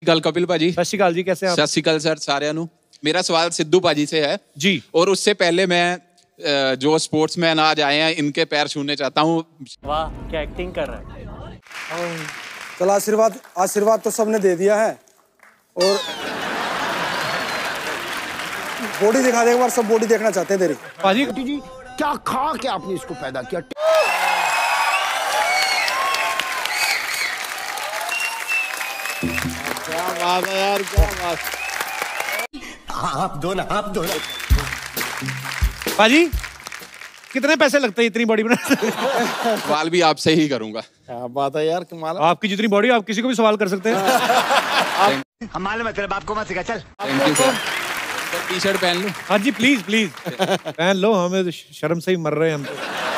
ਗੱਲ ਕਪਿਲ ਭਾਜੀ। सत श्री अकाल जी, कैसे हैं आप? सत श्री अकाल सर साਰਿਆਂ ਨੂੰ। मेरा सवाल सिद्धू भाजी से है जी। और उससे पहले मैं जो स्पोर्ट्समैन आज आए हैं इनके पैर छूने चाहता हूँ। वाह क्या एक्टिंग कर रहा है। चल आशीर्वाद तो सबने दे दिया है और बॉडी दिखा दे एक बार, सब बॉडी देखना चाहते हैं तेरी। पाजी जी क्या खा के आपने इसको पैदा किया? क्या बात है यार, क्या बात। आप दो ना। पाजी कितने पैसे लगते हैं इतनी बॉडी बनाने? सवाल भी आपसे ही करूंगा। क्या बात है यार, कमाल। आपकी जितनी बॉडी आप किसी को भी सवाल कर सकते हैं। हम मालूम है तेरे बाप को मत सिखा, चल। Thank you sir. T shirt पहन लूं? हाँ जी प्लीज पहन लो, हमें तो शर्म से ही मर रहे हैं हम तो।